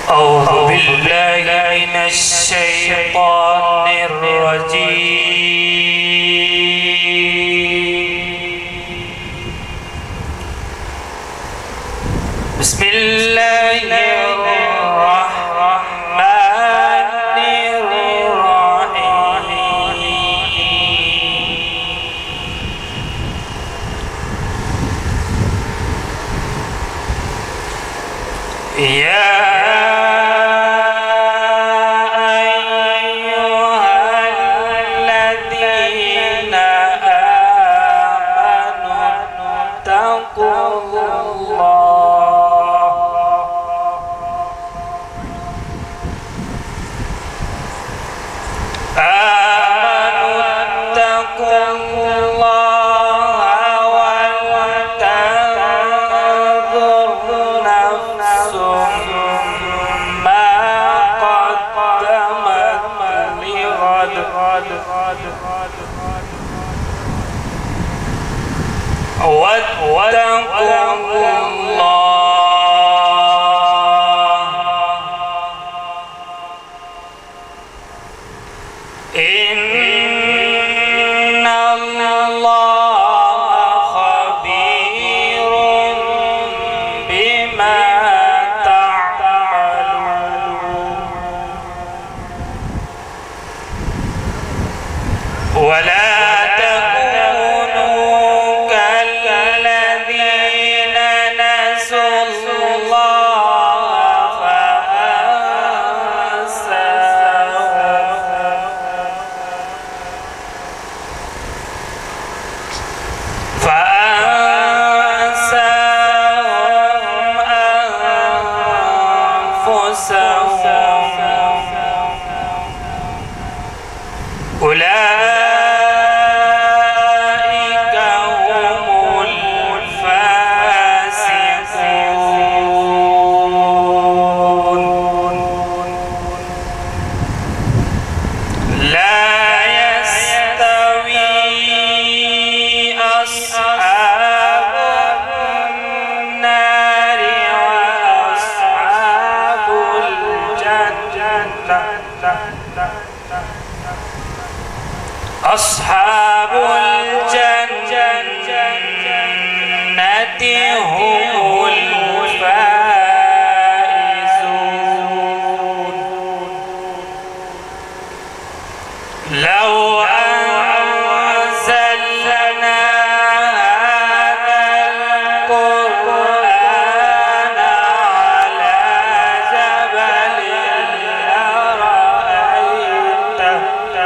أعوذ بالله من الشيطان الرجيم. بسم الله الرحمن الرحيم. يا أصحاب الجنة هم الفائزون. لو أنزلنا هذا القرآن على جبل لرأيته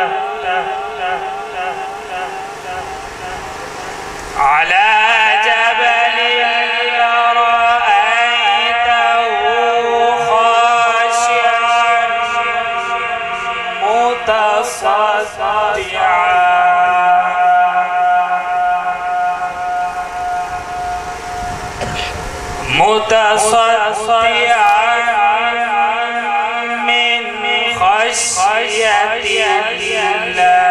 خاشعا متصدعا من خشية الله.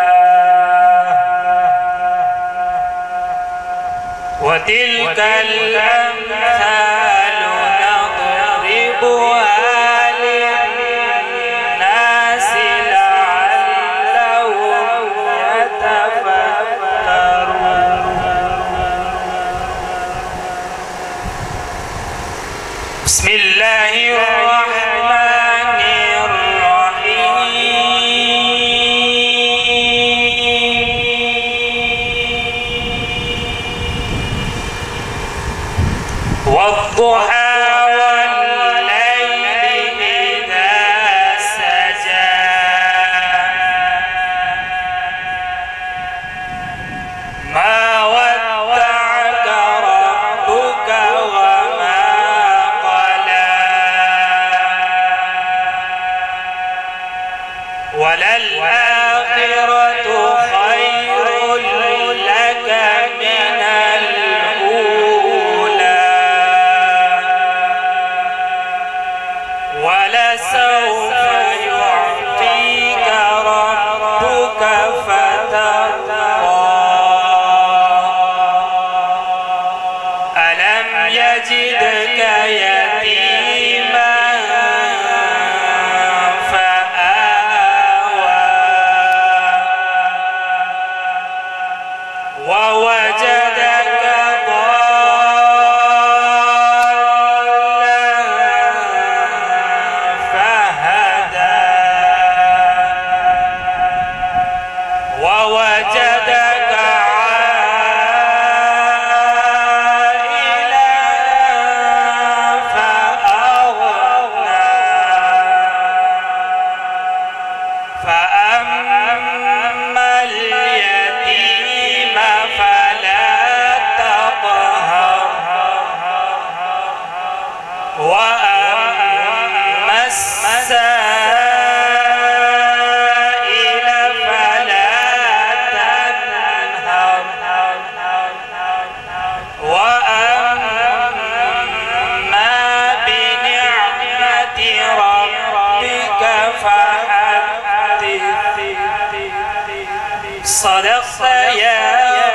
وتلك الأمثال نضربها للناس لعلهم يتفكرون. بسم الله الرحمن الرحيم. والضحى والليل إذا سجى ما ودعك ربك وما قلى وللآخرة خير لك من الأولى ولسوف يعطيك ربك فترضى. ألم يجدك يتيما ووجدك ضالا فهدى ووجدك عائلا فأغنى فأما اليتيم فلا تقهر وأما السائل فلا تنهر وأما بنعمة ربك فحدث. صدقت يا